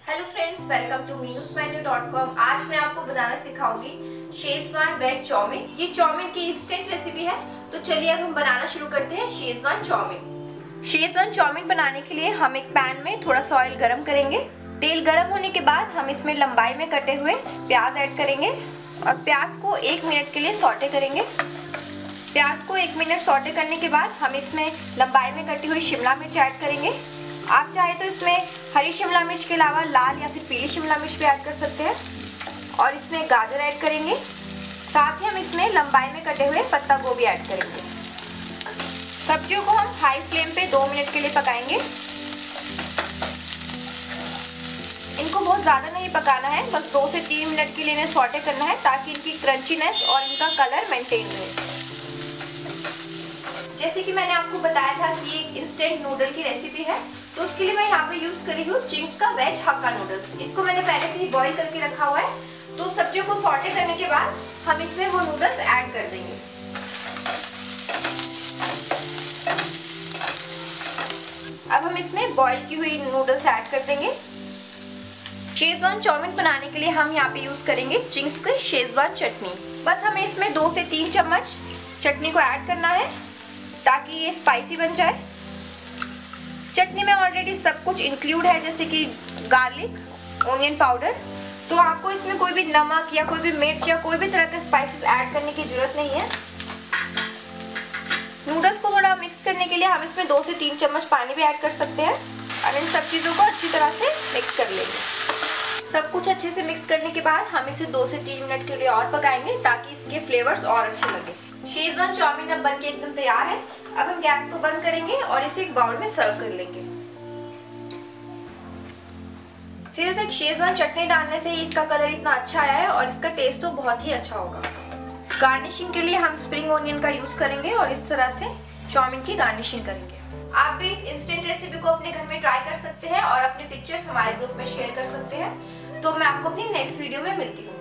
Hello friends, welcome to MeenusMenu.com। आज मैं आपको बनाना सिखाऊंगी शेजवान वेज चाउमीन। ये चाउमीन की इंस्टेंट रेसिपी है। तो चलिए अब हम बनाना शुरू करते हैं शेजवान चाउमीन। शेजवान चाउमीन बनाने के लिए हम एक पैन में थोड़ा सा ऑयल गरम करेंगे। तेल गरम होने के बाद हम इसमें लंबाई में कटे हुए प्याज ऐड करेंगे और प्याज को 1 मिनट के लिए सौटे करेंगे। प्याज को 1 मिनट सौटे करने के बाद हम इसमें लंबाई में कटी हुई शिमला मिर्च ऐड करेंगे। आप चाहे तो इसमें हरी शिमला मिर्च के अलावा लाल या फिर पीली शिमला मिर्च भी ऐड कर सकते हैं और इसमें गाजर ऐड करेंगे। साथ ही हम इसमें लंबाई में कटे हुए पत्ता गोभी ऐड करेंगे। सब्जियों को हम हाई फ्लेम पे 2 मिनट के लिए पकाएंगे। इनको बहुत ज़्यादा नहीं पकाना है, बस 2 से 3 मिनट के लिए इन्हें सौटे करना है ताकि इनकी क्रंचीनेस और इनका कलर मेंटेन रहे। जैसे कि मैंने आपको बताया था कि ये एक इंस्टेंट नूडल की रेसिपी है, तो उसके लिए मैं यहाँ पे यूज करी हूँ चिंग्स का वेज हक्का नूडल्स। इसको मैंने पहले से ही बॉईल करके रखा हुआ है। तो सब्जियों को सौटे करने के बाद हम इसमें वो नूडल्स ऐड कर देंगे। अब हम इसमें बॉईल की हुई नूडल्स ऐड कर देंगे। शेजवान चाउमीन बनाने के लिए हम यहाँ पे यूज करेंगे चिंग्स की शेजवान चटनी। बस हमें इसमें 2 से 3 चम्मच चटनी को ऐड करना है ताकि ये स्पाइसी बन जाए। चटनी में ऑलरेडी सब कुछ इंक्लूड है, जैसे कि गार्लिक, ऑनियन पाउडर। तो आपको इसमें कोई भी नमक या कोई भी मिर्च या कोई भी तरह के स्पाइसेस ऐड करने की जरूरत नहीं है। नूडल्स को थोड़ा मिक्स करने के लिए हम इसमें 2 से 3 चम्मच पानी भी ऐड कर सकते हैं और इन सब चीज़ों को अच्छी तरह से मिक्स कर लेंगे। सब कुछ अच्छे से मिक्स करने के बाद हम इसे 2 से 3 मिनट के लिए और पकाएंगे ताकि इसके फ्लेवर्स और अच्छे लगे। शेजवान चाउमीन अब बनके एकदम तैयार है। अब हम गैस को बंद करेंगे और इसे एक बाउल में सर्व कर लेंगे। सिर्फ एक शेजवान चटनी डालने से ही इसका कलर इतना अच्छा आया है और इसका टेस्ट तो बहुत ही अच्छा होगा। गार्निशिंग के लिए हम स्प्रिंग ओनियन का यूज करेंगे और इस तरह से चाउमीन की गार्निशिंग करेंगे। आप भी इस इंस्टेंट रेसिपी को अपने घर में ट्राई कर सकते हैं और अपने पिक्चर्स हमारे ग्रुप में शेयर कर सकते हैं। तो मैं आपको अपनी नेक्स्ट वीडियो में मिलती हूँ।